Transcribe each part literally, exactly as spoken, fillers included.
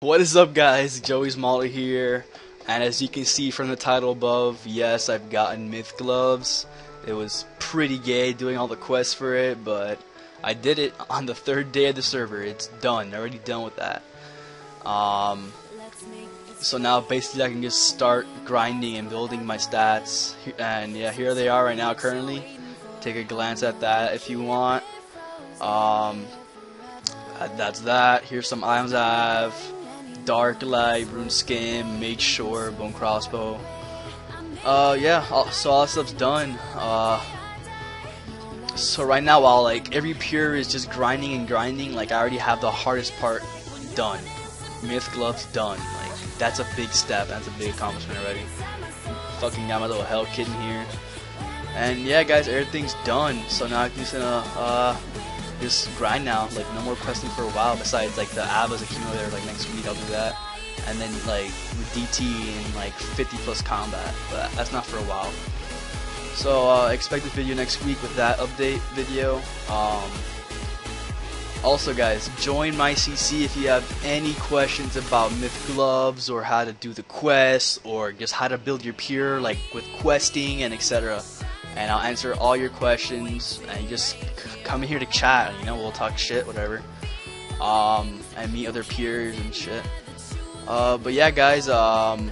What is up, guys? Joey's Mauler here, and as you can see from the title above, yes, I've gotten Myth gloves. It was pretty gay doing all the quests for it, but I did it on the third day of the server. It's done, already done with that. Um, so now basically I can just start grinding and building my stats, and yeah, here they are right now currently. Take a glance at that if you want. Um, that's that. Here's some items I have. Dark Light, RuneScape, Mage Shore, Bone Crossbow. Uh, yeah, all, so all that stuff's done. Uh, so right now, while like every pure is just grinding and grinding, like I already have the hardest part done. Myth gloves done. Like that's a big step. That's a big accomplishment already. Fucking got my little hell kit in here. And yeah, guys, everything's done. So now I'm just gonna uh. just grind now, like no more questing for a while, besides like the A B As accumulator, like next week I'll do that, and then like with D T and like fifty plus combat, but that's not for a while. So uh, expect the video next week with that update video. Um, also guys, join my C C if you have any questions about Myth gloves or how to do the quests or just how to build your pure like with questing and et cetera. And I'll answer all your questions, and you just come in here to chat, you know, we'll talk shit, whatever, um, and meet other peers and shit. Uh, but yeah, guys, um,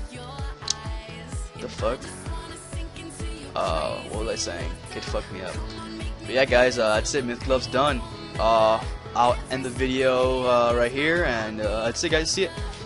the fuck, uh, what was I saying? Kid fucked me up. But yeah, guys, uh, that's it, Myth gloves done. Uh, I'll end the video, uh, right here, and, uh, that's it, guys, see it.